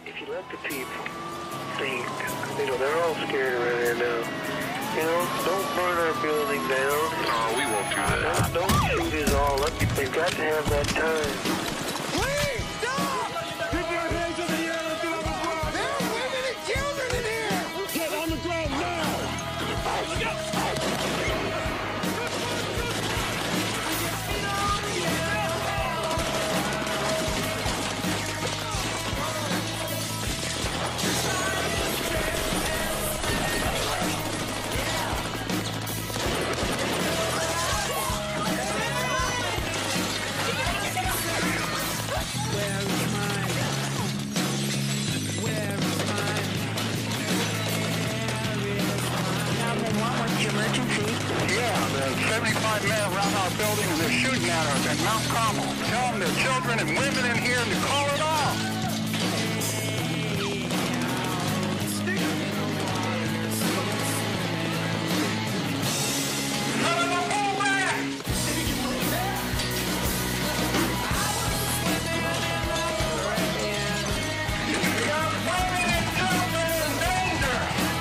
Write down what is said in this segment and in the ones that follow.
If you let the people think, they're all scared around here now. Don't burn our building down. No, we won't do that. Don't shoot us all up. They've got to have that time. Please, stop! Keep your hands in the air and do it wrong. There are women and children in here! Get on the ground now! Emergency? Yeah, there's 75 men around our building and they're shooting at us at Mount Carmel. Tell them there are children and women in here and to call it off. None of them pull back! We got women and children in danger!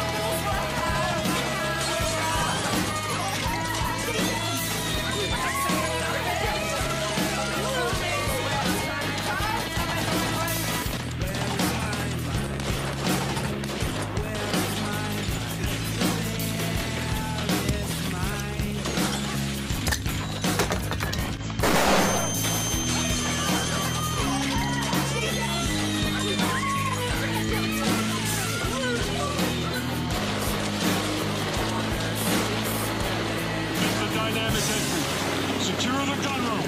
Secure the gun room.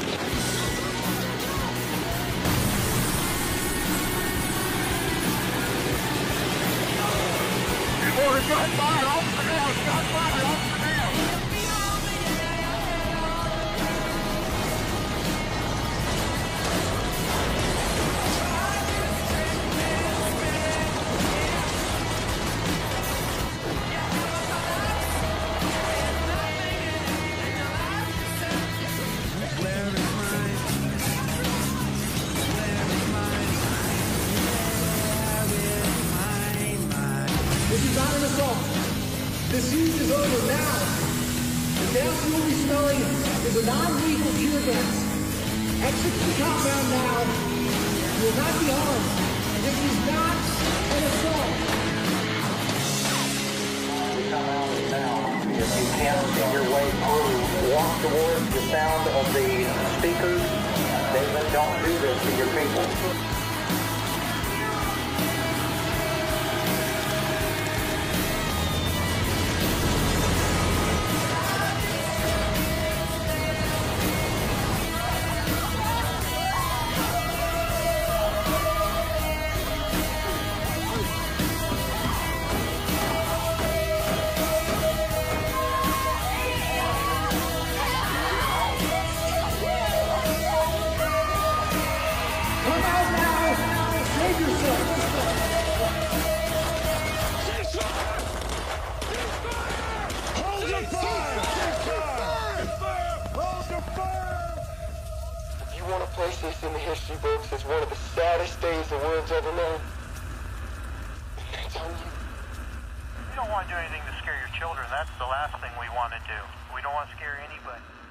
Oh, shot fire off the nail! Shot fire off the nail! This is not an assault. The siege is over now. The gas you will be smelling is a non-lethal tear gas. Exit the compound now. You will not be harmed. This is not an assault. We come out now. If you can't see your way through, walk towards the sound of the speakers. David, don't do this to your people. Come out now. Save yourself. Hold your fire! Hold your fire! You want to place this in the history books as one of the saddest days the world's ever known? It's on you. We don't want to do anything to scare your children. That's the last thing we want to do. We don't want to scare anybody.